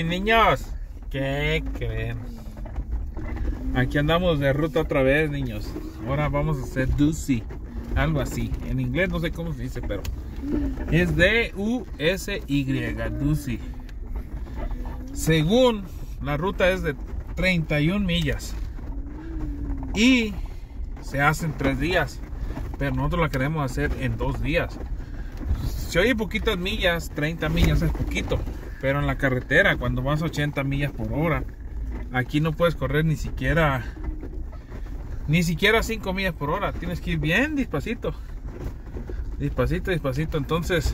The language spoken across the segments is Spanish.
niños? ¿Qué creen? Aquí andamos de ruta otra vez, niños. Ahora vamos a hacer Dusi, algo así. En inglés no sé cómo se dice, pero es D-U-S-Y, Dusi. Según la ruta es de 31 millas y se hace en 3 días, pero nosotros la queremos hacer en 2 días. Si oye poquitas millas, 30 millas es poquito, pero en la carretera cuando vas a 80 millas por hora, aquí no puedes correr ni siquiera 5 millas por hora. Tienes que ir bien despacito, despacito. Entonces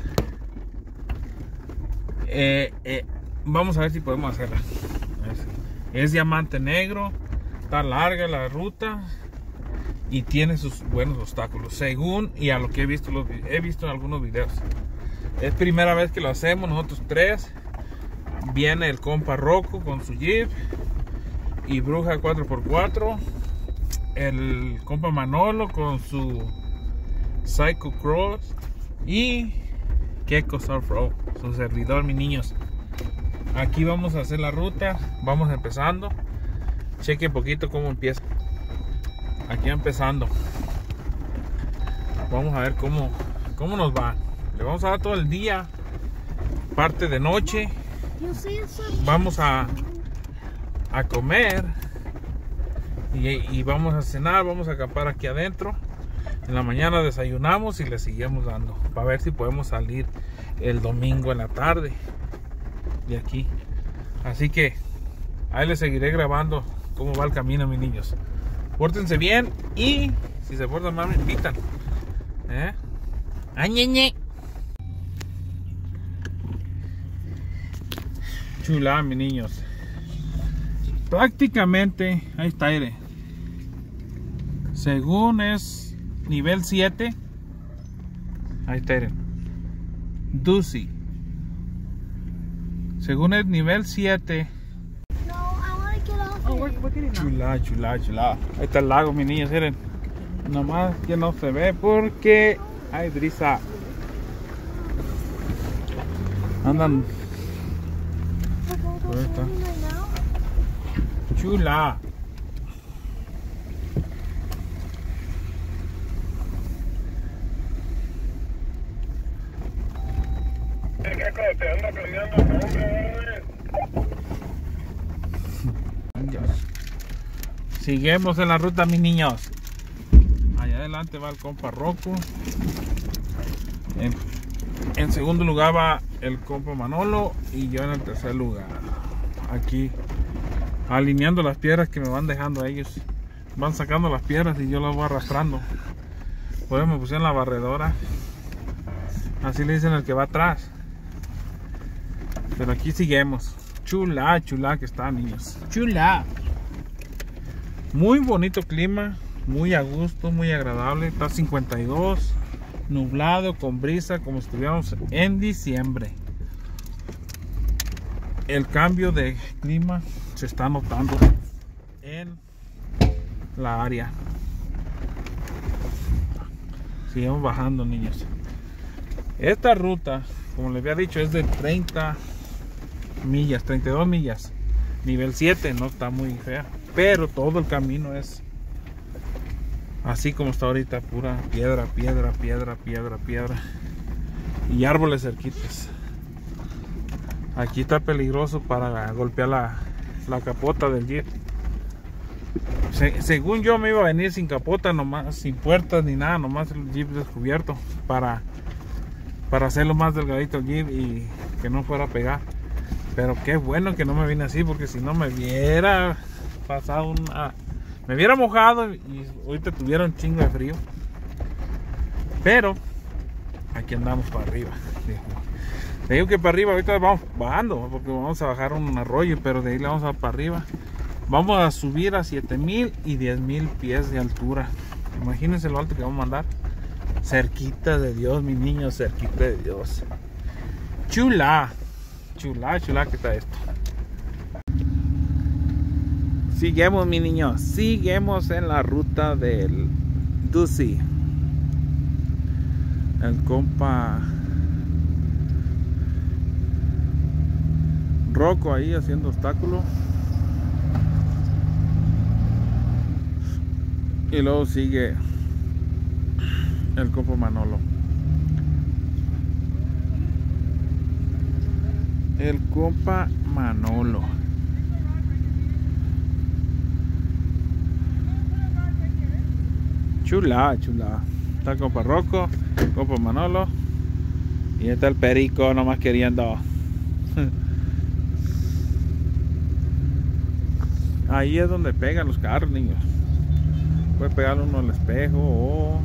vamos a ver si podemos hacerla. Es diamante negro, está larga la ruta y tiene sus buenos obstáculos, según y a lo que he visto en algunos videos. Es primera vez que lo hacemos nosotros 3. Viene el compa Rocco con su Jeep y Bruja 4x4, el compa Manolo con su Psycho Cross y Keko Surf Road, su servidor, mis niños. Aquí vamos a hacer la ruta, vamos empezando. Cheque un poquito cómo empieza. Aquí empezando. Vamos a ver cómo nos va. Le vamos a dar todo el día, parte de noche. Vamos a comer y vamos a cenar, vamos a acampar aquí adentro. En la mañana desayunamos y le seguimos dando para ver si podemos salir el domingo en la tarde de aquí. Así que ahí les seguiré grabando cómo va el camino, mis niños. Pórtense bien y si se portan mal me invitan. ¡Añeñe! Chula, mis niños. Prácticamente, ahí está, aire. Según es nivel 7. Ahí está, aire. Dusi. Según es nivel 7. Chula. Ahí está el lago, mis niños, miren. Nomás que no se ve porque hay brisa. Andan. Ahí está. Chula. Seguimos en la ruta, mis niños. Allá adelante va el compa Rocco. En segundo lugar va el compa Manolo y yo en el tercer lugar. Aquí alineando las piedras que me van dejando ellos. Van sacando las piedras y yo las voy arrastrando. Por eso me pusieron la barredora. Así le dicen el que va atrás. Pero aquí seguimos. Chula que está, niños. Chula. Muy bonito clima, muy a gusto, muy agradable. Está 52, nublado, con brisa, como si estuviéramos en diciembre. El cambio de clima se está notando en la área. Seguimos bajando, niños. Esta ruta, como les había dicho, es de 30 millas, 32 millas. Nivel 7, no está muy fea. Pero todo el camino es así como está ahorita, pura piedra. Y árboles cerquitas. Aquí está peligroso para golpear la capota del Jeep. Según yo me iba a venir sin capota, nomás, sin puertas ni nada, nomás el Jeep descubierto. Para hacerlo más delgadito el Jeep y que no fuera a pegar. Pero qué bueno que no me vine así, porque si no me hubiera pasado me hubiera mojado y ahorita tuviera un chingo de frío. Pero aquí andamos para arriba. Te digo que para arriba ahorita vamos bajando, porque vamos a bajar un arroyo, pero de ahí le vamos a para arriba. Vamos a subir a 7000 y 10000 pies de altura. Imagínense lo alto que vamos a andar. Cerquita de Dios, mis niños, cerquita de Dios. Chula que está esto. Seguimos, mis niños, seguimos en la ruta del Dusi. El compa Rocco ahí haciendo obstáculo. Y luego sigue el compa Manolo. El compa Manolo. Chula, chula. Está el compa Rocco, compa Manolo. Y está el perico nomás queriendo. Ahí es donde pegan los carros, niños. Puede pegarle uno al espejo o...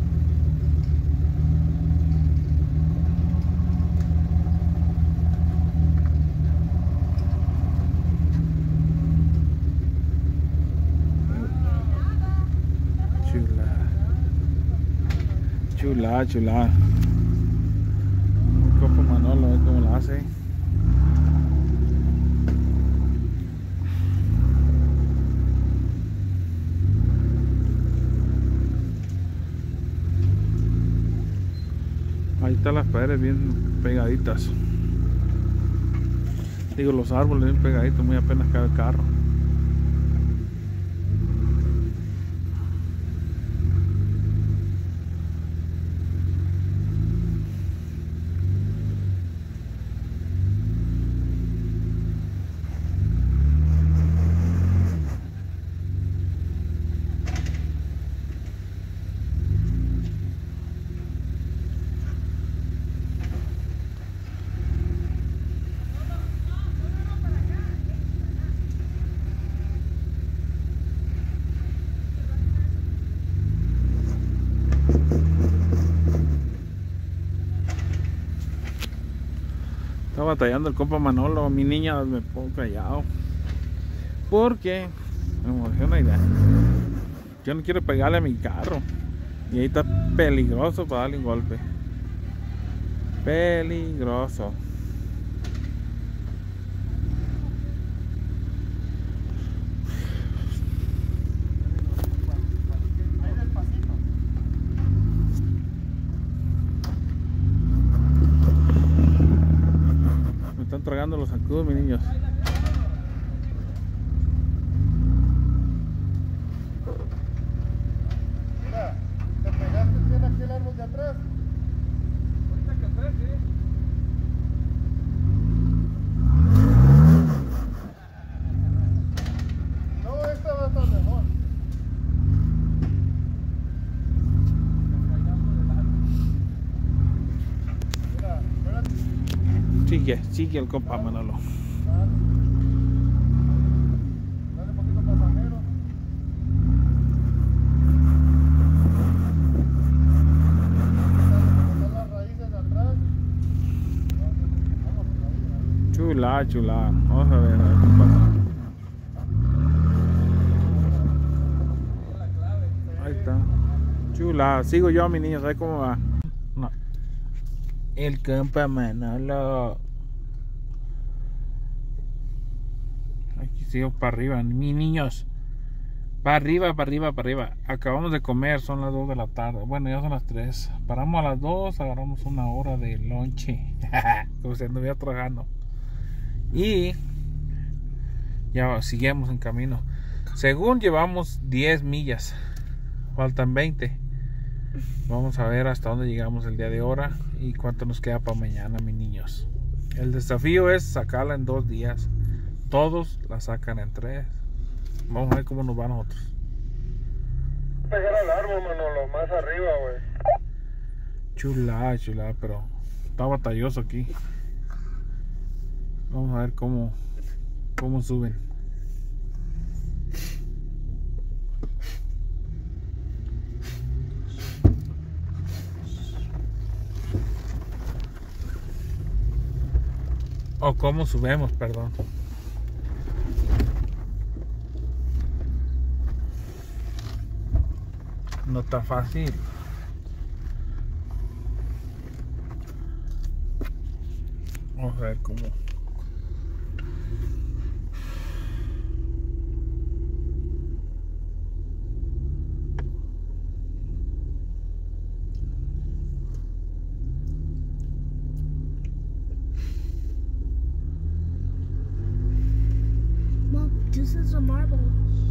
Chula. Chula, chula. El compa Manolo, a ver cómo lo hace. Ahí están las paredes bien pegaditas. Digo, los árboles bien pegaditos, muy apenas cabe el carro. Está batallando el compa Manolo. Mi niña me pongo callado porque me emociona idea. Yo no quiero pegarle a mi carro y ahí está peligroso para darle un golpe. Peligroso. Me están tragando los zancudos, mis niños. Mira, ¿te pegaste bien aquí el árbol de atrás? Ahorita que atrás, sí. No, esta va a estar mejor. Mira, espérate. Sigue el compa Manolo. Dale un poquito pasajero. Están las raíces de atrás. Vamos, ahí. Chula, chula. Vamos a ver qué pasa. Ahí está. Chula. Sigo yo, mis niños. ¿Sabes cómo va? No. El compa Manolo. Aquí sigo para arriba, mis niños. Para arriba, para arriba, para arriba. Acabamos de comer, son las 2 de la tarde. Bueno, ya son las 3. Paramos a las 2, agarramos una hora de lonche. Como si anduviera trabajando. Y ya seguimos en camino. Según llevamos 10 millas. Faltan 20. Vamos a ver hasta dónde llegamos el día de ahora y cuánto nos queda para mañana, mis niños. El desafío es sacarla en 2 días. Todos la sacan en 3. Vamos a ver cómo nos va a nosotros. Pegar al árbol, Manolo, más arriba, güey. Chula, chula, pero está batalloso aquí. Vamos a ver cómo suben. O cómo subemos, perdón. No está fácil. Vamos a ver cómo. a marble.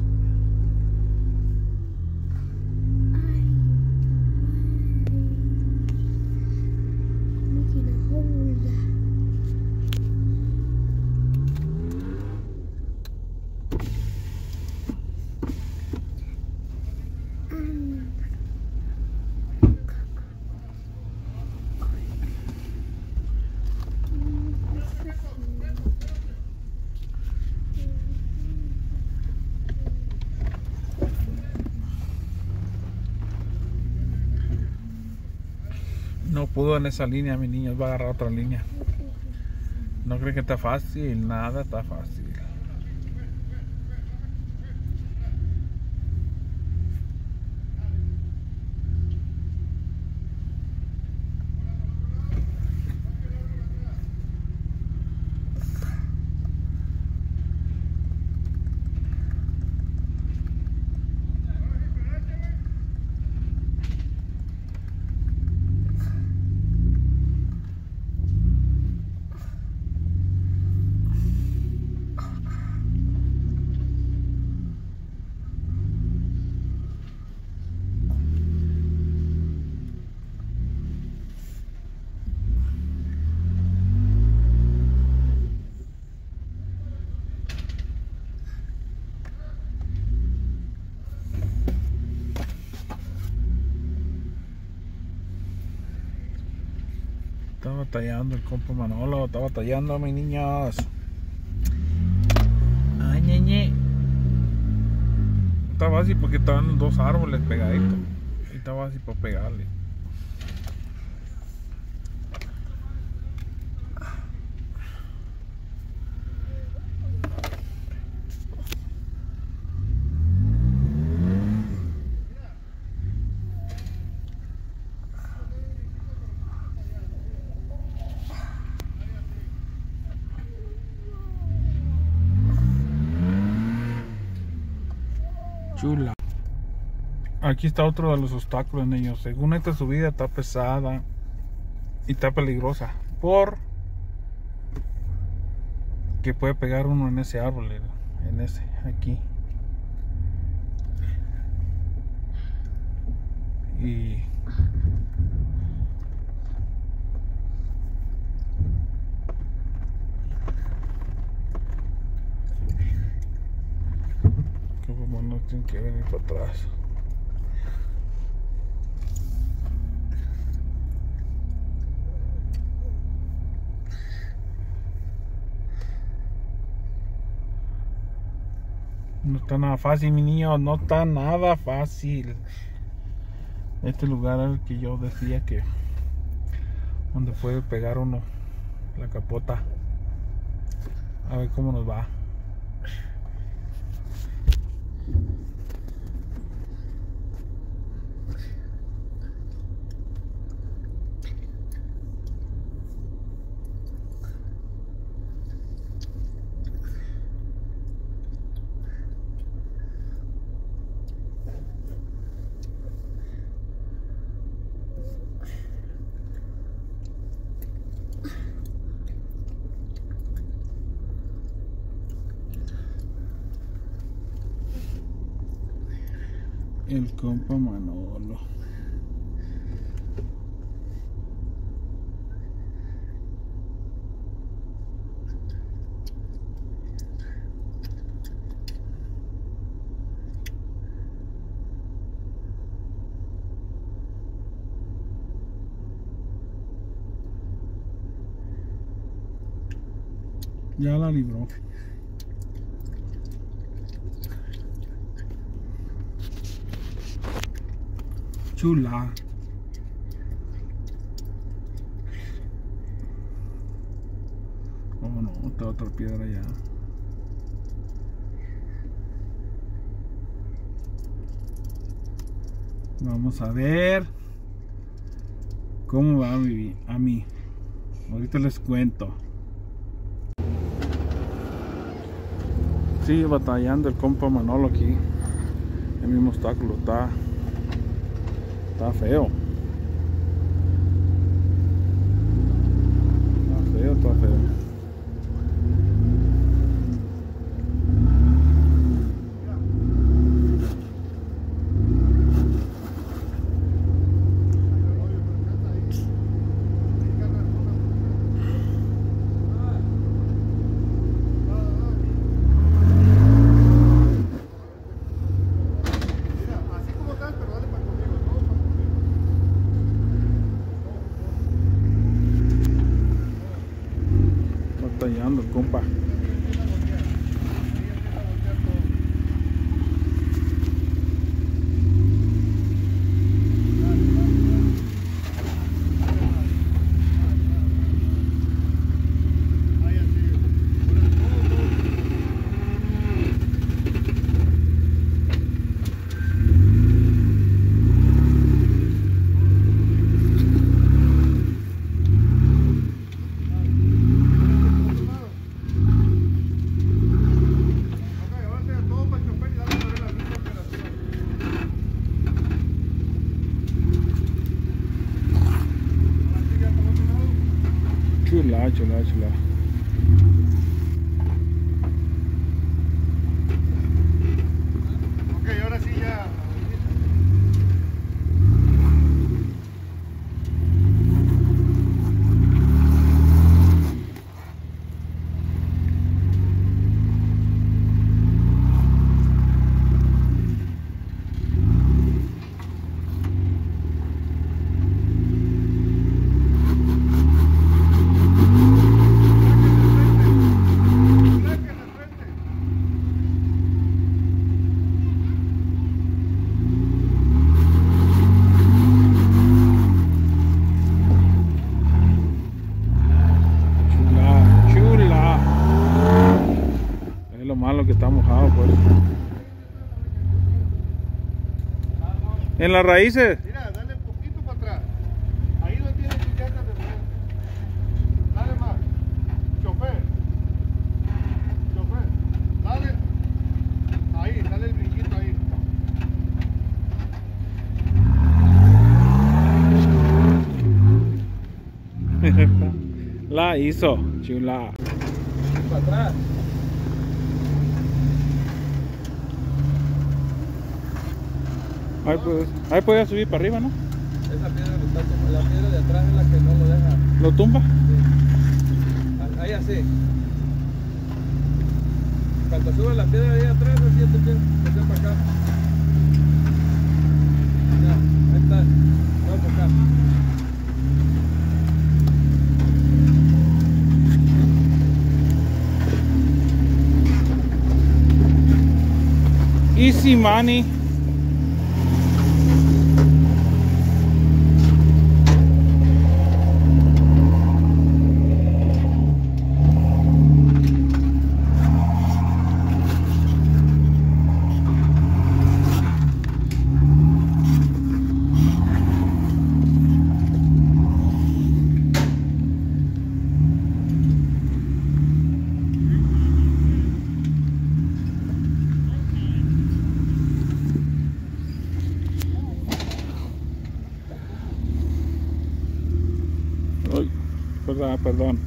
Ay, making a hole. No pudo en esa línea, mi niño, va a agarrar otra línea. No creen que está fácil, nada está fácil. Está batallando el compa Manolo, está batallando, mis niños. Ay, ñeñe. Está fácil porque estaban dos árboles pegaditos. Y está fácil para pegarle. Chula. Aquí está otro de los obstáculos, niños. Según esta subida está pesada y está peligrosa por que puede pegar uno en ese árbol, en ese aquí. Y como no tienen que venir para atrás. No está nada fácil, mi niño, no está nada fácil. Este lugar es el que yo decía que donde puede pegar uno la capota. A ver cómo nos va. El compa Manolo. Ya la libró. Chula. Oh no, está otra piedra ya. Vamos a ver cómo va a mí. Ahorita les cuento. Sigue batallando el compa Manolo aquí. El mismo obstáculo está feo. Está feo. Chula, chula, chula. Ok, ahora sí ya. Chula, chula. Es lo malo que está mojado, pues. En las raíces. Mira, dale un poquito para atrás. Ahí lo tienes tus llantas de frente. Dale más. Chofer. Chofer. Dale. Ahí, dale el brinquito ahí. La hizo, chula. Para atrás. Ahí puede subir para arriba, ¿no? Esa piedra que está como la piedra de atrás es la que no lo deja. ¿Lo tumba? Sí. Ahí así. Cuando sube la piedra de ahí atrás, así ya te tienes que hacer para acá. Ya, ahí está. Vamos para acá. Easy money. Ay, perdón.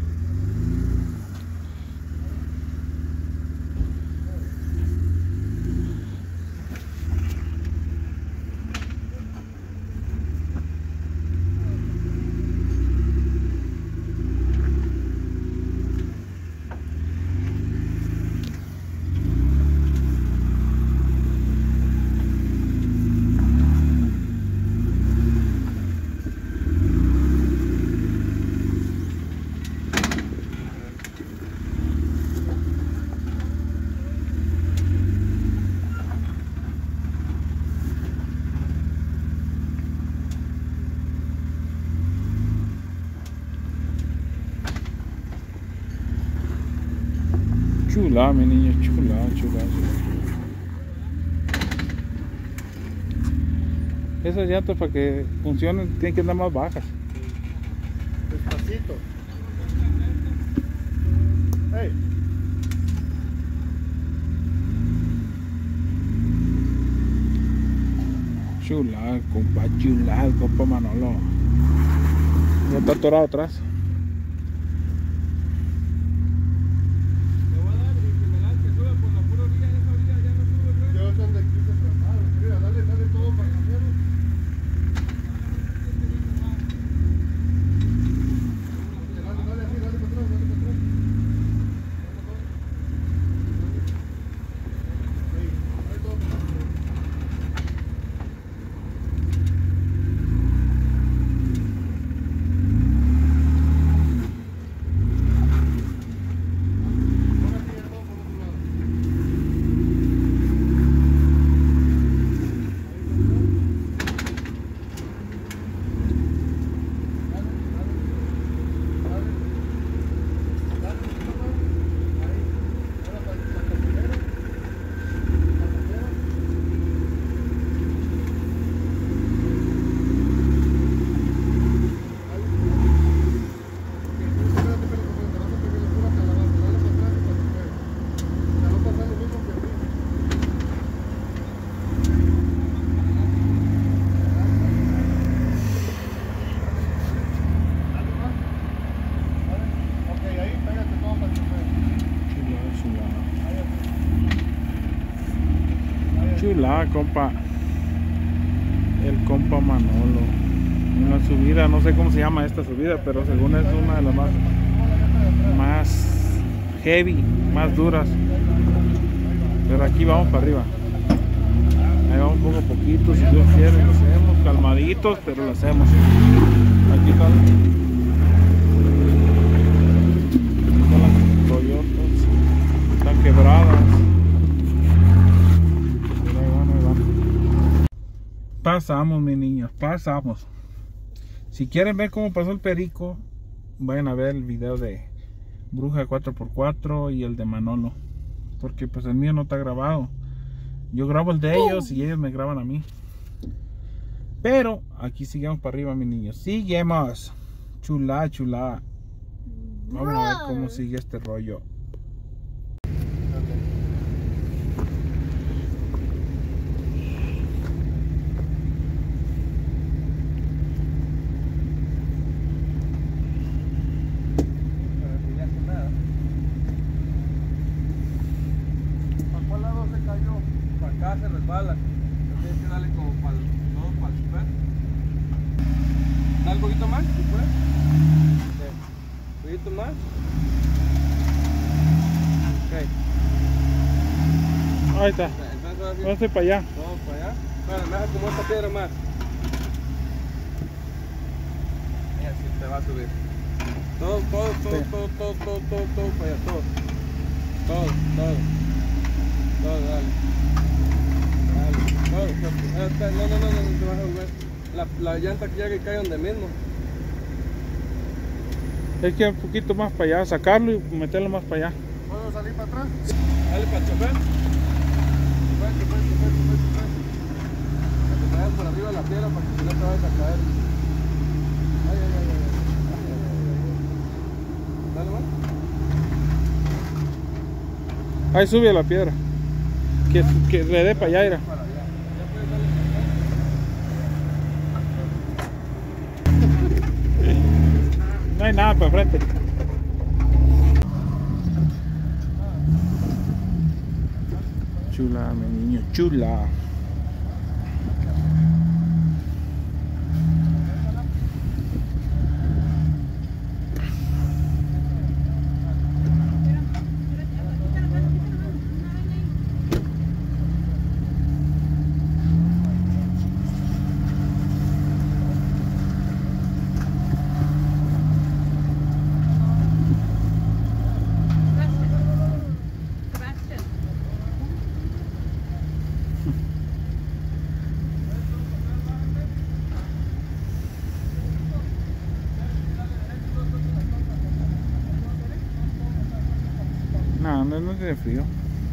Chula, mi niño, chula, chula, chula. Esas llantas para que funcionen tienen que andar más bajas. Despacito. Hey. Chula, compa Manolo. Ya está atorado atrás. Le voy a dar y que me dan que sube por la pura orilla. Esa orilla ya no sube, güey. Yo son de 15 tramados. Mira, dale todo para cambiarlo. Dale así, dale para atrás, dale para atrás. Ahí, dale todo para atrás. el compa Manolo. Una subida, no sé cómo se llama esta subida, pero según es una de las más heavy, más duras. Pero aquí vamos para arriba. Ahí vamos poco a poquito, si Dios quiere, lo hacemos, calmaditos, pero lo hacemos. Aquí están las Toyotas, están quebradas. Pero ahí van. Pasamos, mis niños, pasamos. Si quieren ver cómo pasó el perico, vayan a ver el video de Bruja 4x4 y el de Manolo, porque pues el mío no está grabado. Yo grabo el de ellos y ellos me graban a mí. Pero aquí seguimos para arriba, mis niños. Seguimos. Chula, chula. Vamos a ver cómo sigue este rollo. ¿Para cuál lado se cayó? Para acá se resbala. Tienes que darle como para el super. Dale un poquito más, si puedes. Un poquito más. Ok. Ahí está. Entonces ahora sí. Vamos para allá. Vamos para allá. Bueno, me como esta piedra más. Y así te va a subir. Todo para allá, todo. Todo, dale. Todo. No, te vas a volver. La llanta que llega y cae donde mismo. Es que un poquito más para allá, sacarlo y meterlo más para allá. ¿Puedo salir para atrás? Dale para el chofer. Chofer. Que te vayas por arriba de la piedra para que si no te vayas a caer. Ay. Dale más. Ahí sube a la piedra. Que le dé para allá, irá. Para allá. Ya puedes darle. No hay nada para frente. Chula, mi niño, chula. No tiene frío.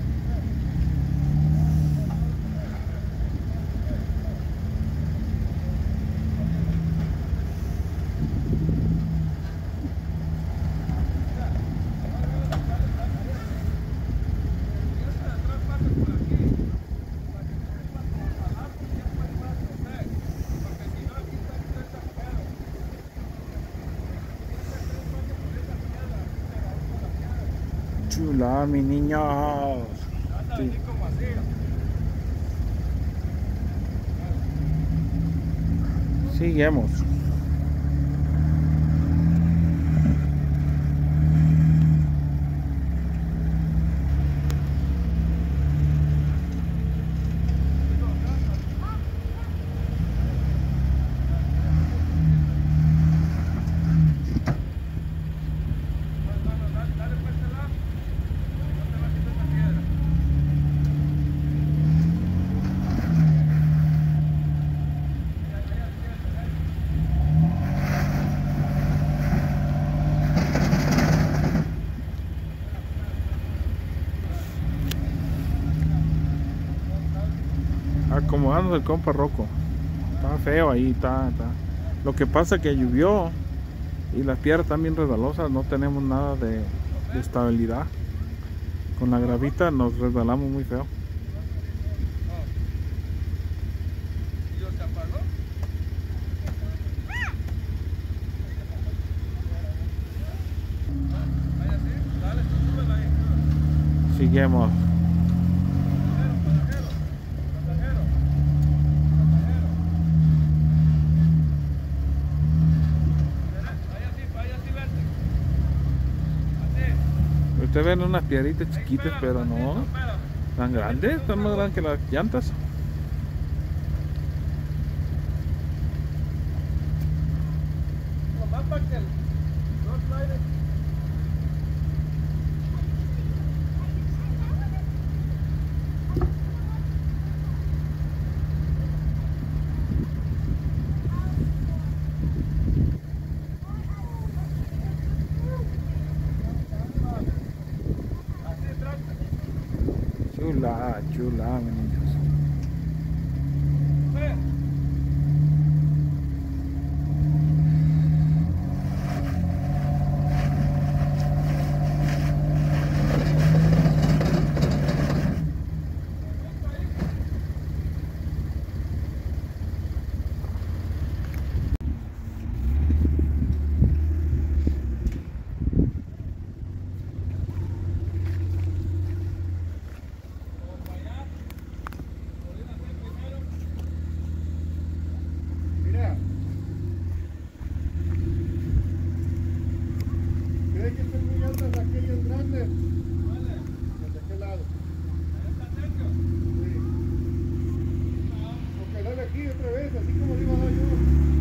Chula, mis niños. Sí. Seguimos. Acomodando el compa Rocco. Está feo ahí, está. Lo que pasa es que llovió y las piedras están bien resbalosas, no tenemos nada de estabilidad. Con la gravita nos resbalamos muy feo. Seguimos. Ustedes ven unas piedritas chiquitas, pero no. Tan grandes, están más grandes que las llantas. Nomás para que el Rottweiler. Chula, chula, mis niños. Mira. ¿Crees que estén muy altas aquellas grandes? ¿De qué lado? Sí. Porque dale aquí otra vez, así como le iba a dar yo.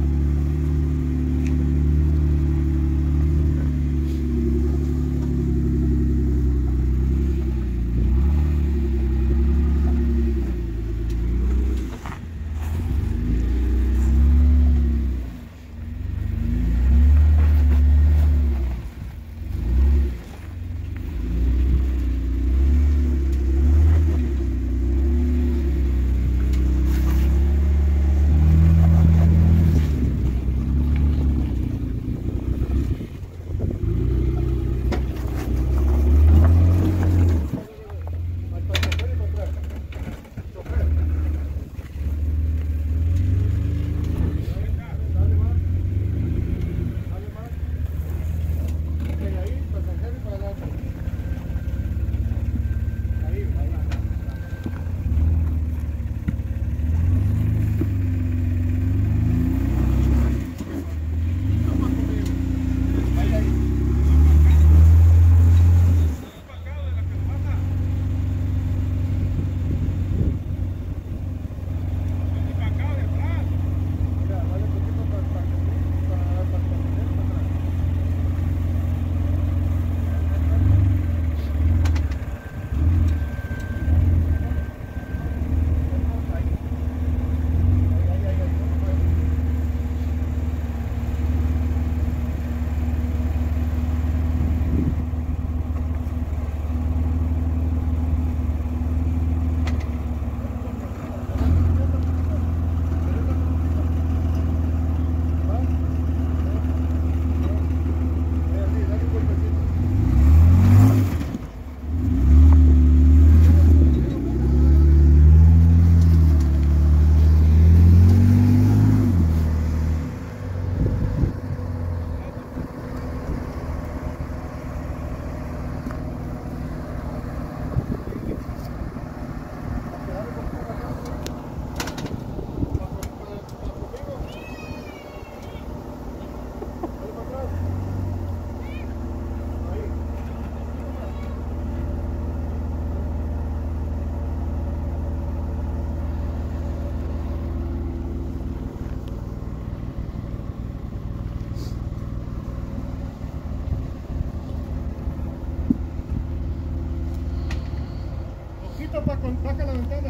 Saca la ventana.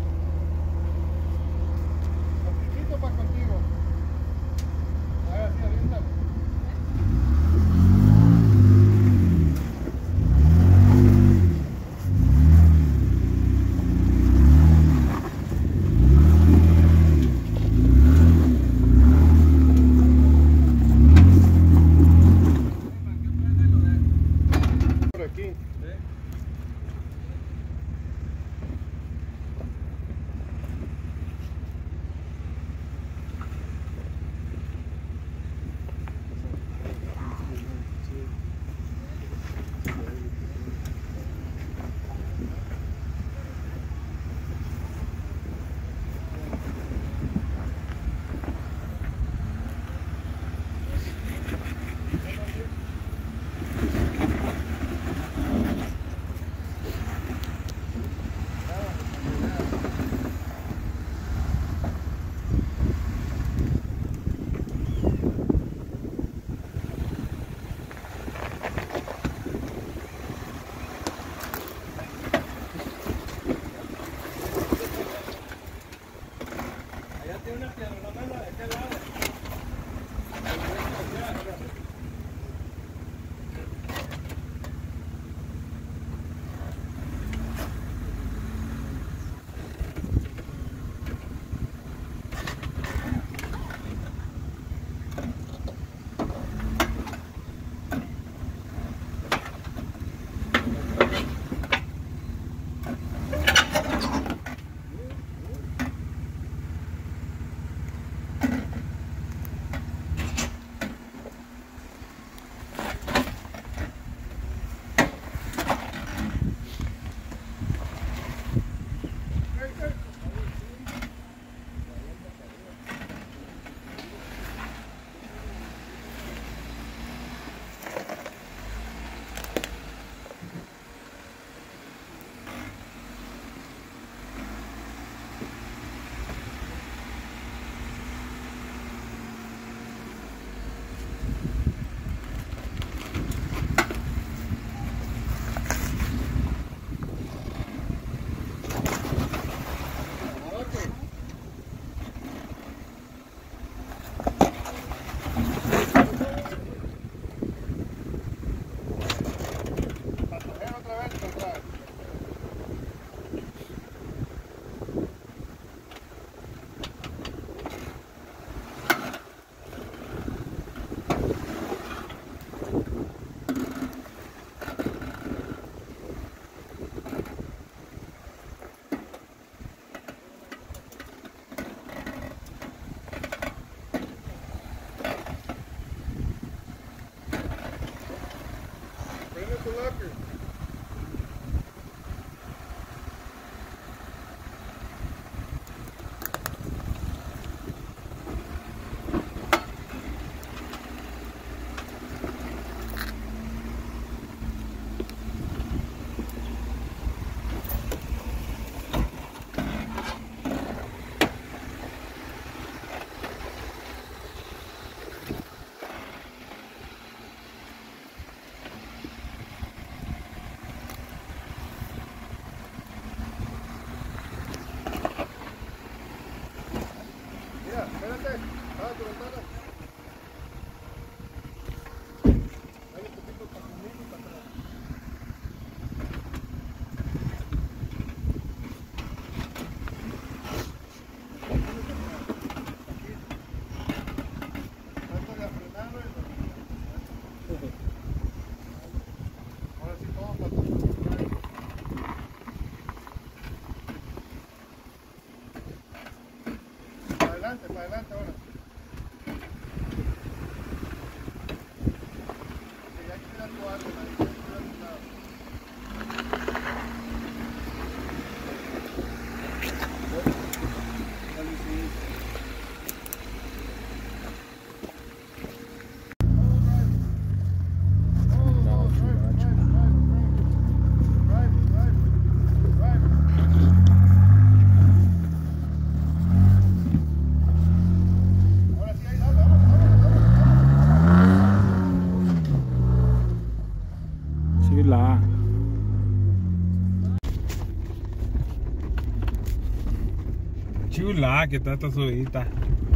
Poquitito para contigo. A ver, así, aviéntale. Por aquí. Chula. Chula, que está esta subidita.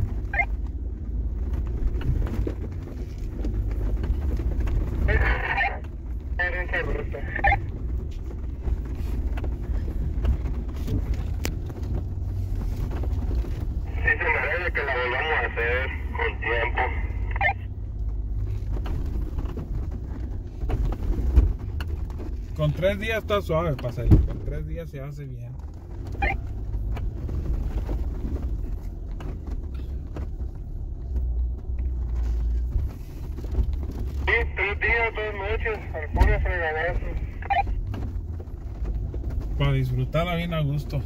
Sí, se merece que la volvamos a hacer con tiempo. Con 3 días está suave, pasarlo. Con 3 días se hace bien. Sí, 3 días, 2 noches, al puro fregadazo. Para disfrutarla bien a gusto.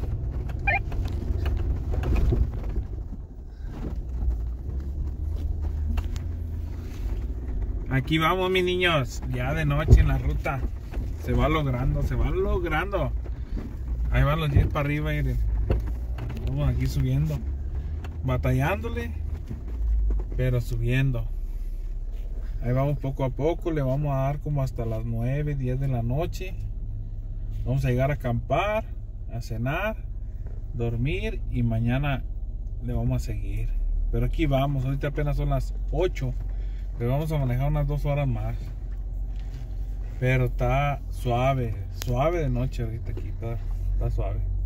Aquí vamos, mis niños, ya de noche en la ruta. Se va logrando, se va logrando. Ahí van los 10 para arriba, miren. Vamos aquí subiendo. Batallándole, pero subiendo. Ahí vamos poco a poco, le vamos a dar como hasta las 9, 10 de la noche. Vamos a llegar a acampar, a cenar, dormir y mañana le vamos a seguir. Pero aquí vamos, ahorita apenas son las 8. Le vamos a manejar unas 2 horas más. Pero está suave, suave de noche ahorita aquí, está suave.